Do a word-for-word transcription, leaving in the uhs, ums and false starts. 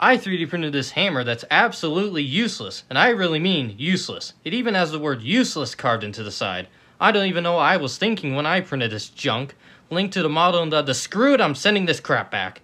I three D printed this hammer that's absolutely useless, and I really mean useless. It even has the word useless carved into the side. I don't even know what I was thinking when I printed this junk. Link to the model in the, the screw it, I'm sending this crap back.